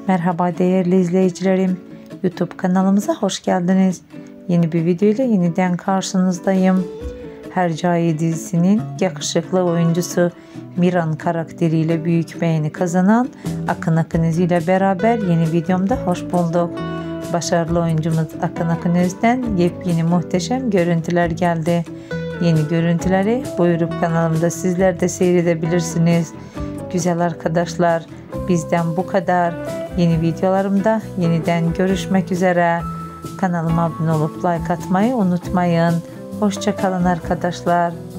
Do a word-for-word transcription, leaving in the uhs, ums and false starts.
Merhaba değerli izleyicilerim. YouTube kanalımıza hoş geldiniz. Yeni bir video ile yeniden karşınızdayım. Hercai dizisinin yakışıklı oyuncusu Miran karakteriyle büyük beğeni kazanan Akın Akınöz ile beraber yeni videomda hoş bulduk. Başarılı oyuncumuz Akın Akınöz'den yepyeni muhteşem görüntüler geldi. Yeni görüntüleri buyurup kanalımda sizler de seyredebilirsiniz. Güzel arkadaşlar, bizden bu kadar. Yeni videolarımda yeniden görüşmek üzere. Kanalıma abone olup like atmayı unutmayın. Hoşça kalın arkadaşlar.